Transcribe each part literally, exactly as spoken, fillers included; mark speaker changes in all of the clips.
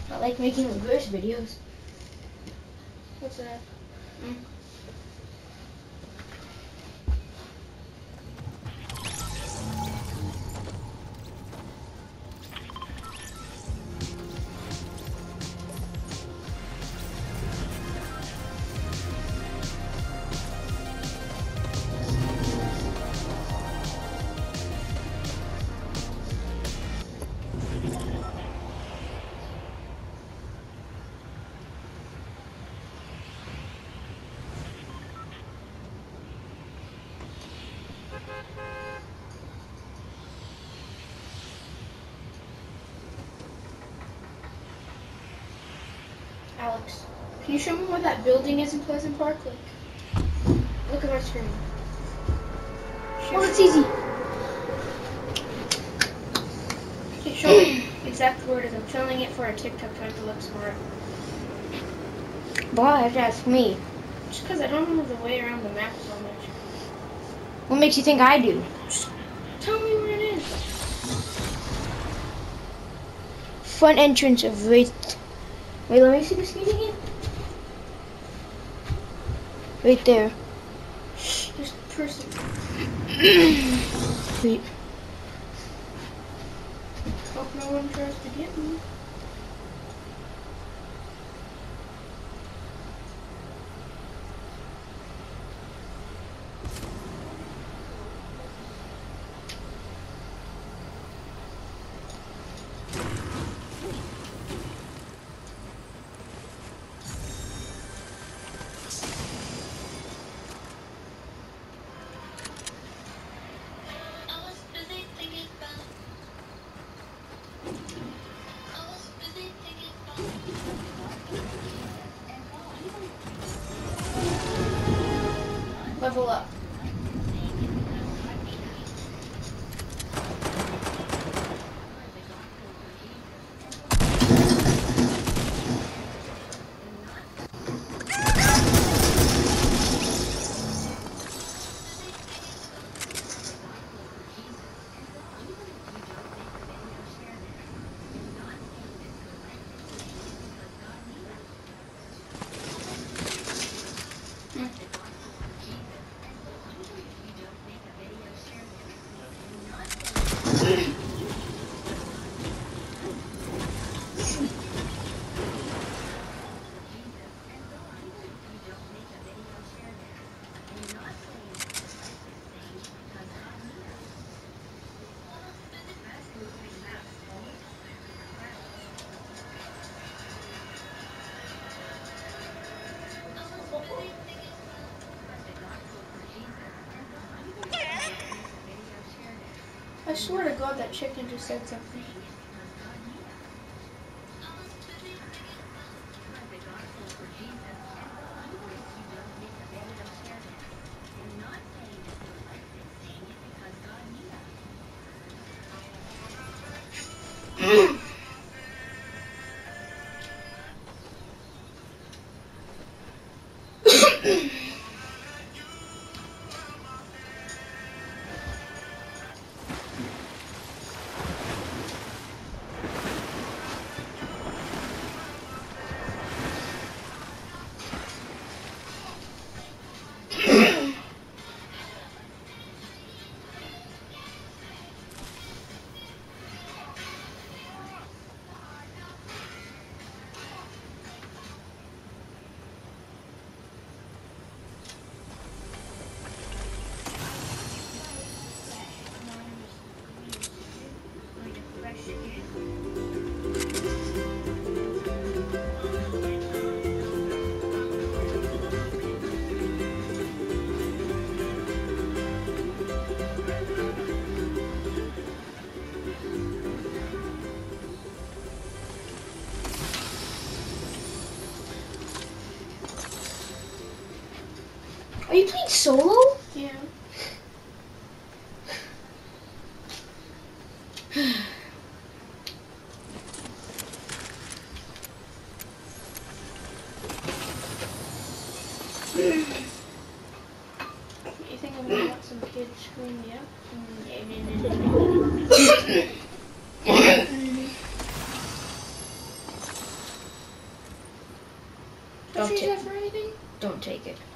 Speaker 1: I like making reverse videos.
Speaker 2: What's that? Mm. Alex, can you show me where that building is in Pleasant Park? Like, look at my screen. Show
Speaker 1: Oh, it's easy.
Speaker 2: Okay, show me exactly where it is. I'm filming it for a TikTok trying to look smart.
Speaker 1: Boy, I have to ask me.
Speaker 2: Just because I don't remember the way around the map so much.
Speaker 1: What makes you think I do?
Speaker 2: Just tell me where it is.
Speaker 1: Front entrance of right. Wait, let me see the screen again. Right there.
Speaker 2: Shh, there's a person.
Speaker 1: Wait.
Speaker 2: Hope no one tries to get me. Level up. I swear to God that chicken just said something.
Speaker 1: Are you playing solo?
Speaker 2: Yeah. You think I'm gonna let some kids scream me up?
Speaker 1: Don't
Speaker 2: change
Speaker 1: take-
Speaker 2: that for anything?
Speaker 1: Don't take it.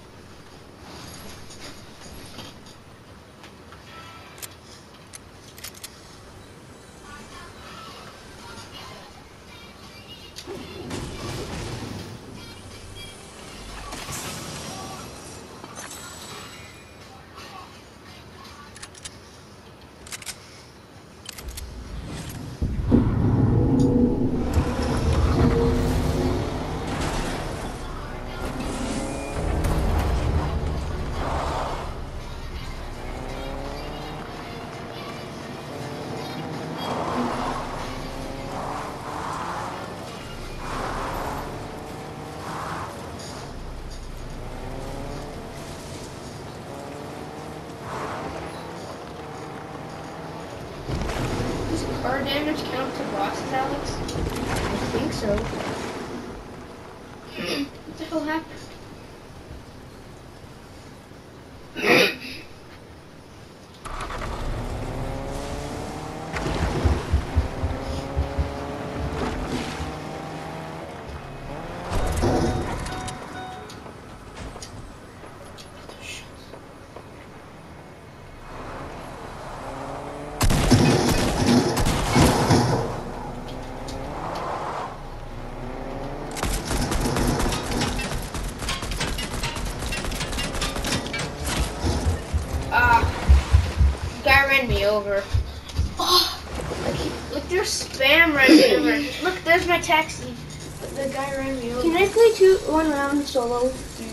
Speaker 2: Does car damage count to bosses, Alex?
Speaker 1: I think so.
Speaker 2: What the hell happened? Ah, guy ran me over. Oh, look, there's spam right there. Look, there's my taxi. The guy ran me over.
Speaker 1: Can I play two one round solo?